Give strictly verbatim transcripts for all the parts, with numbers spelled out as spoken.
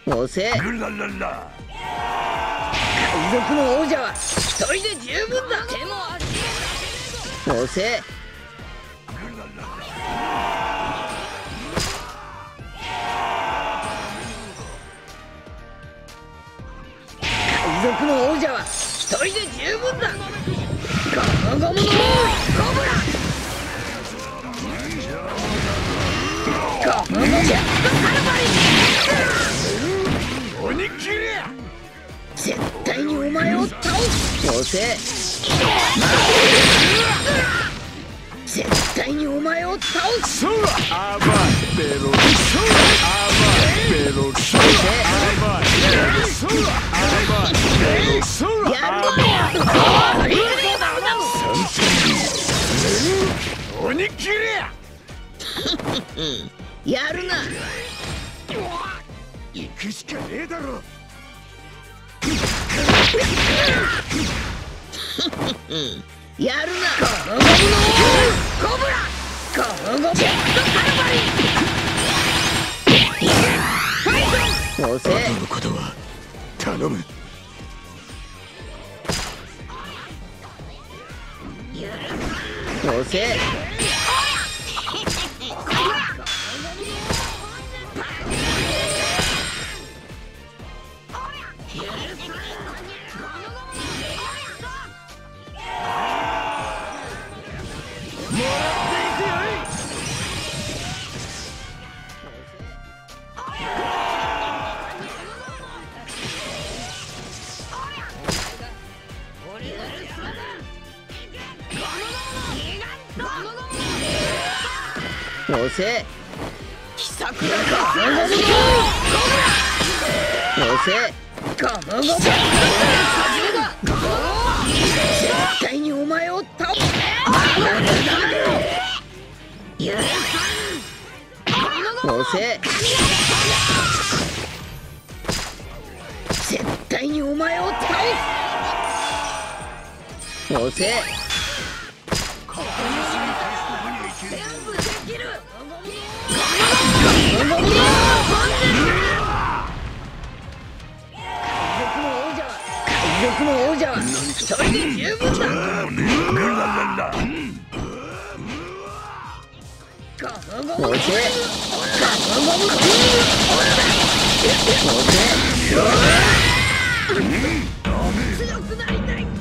押せ。海賊の王者は一人で十分だ。押せ。海賊の王者は一人で十分だ。ゴムゴムの王コブラ。ゴムゴムジェットカルバリ。鬼切れ。絶対にお前を倒す。押せ。絶対にお前を倒す。アバベロアバベロアバベロやるな。鬼切れ。やるな。行くしかねえだろ。やるな。ゴムゴムのコブラ。ゴムゴムジェットカルバリ。押せ。後のことは頼む。押せ。押せ。奇策だ。ゴムゴムの押せ。ゴムゴム絶対にお前を倒す。押せ。絶対にお前を倒す。押せ。海賊の王者は一人で十分だ。押せ。強くなりたい。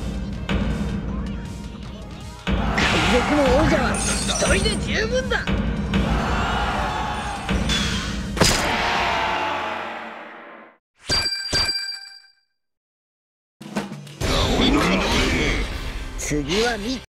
海賊の王者は一人で十分だ。次は見